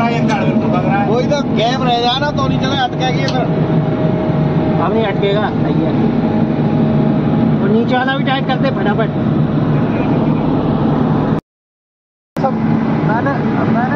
कोई तो गैप रह जाए ना तो नहीं चले अटकेगी फिर। अब नहीं अटकेगा, सही है। और नीचे वाला भी टाइट करते फटाफट। मैंने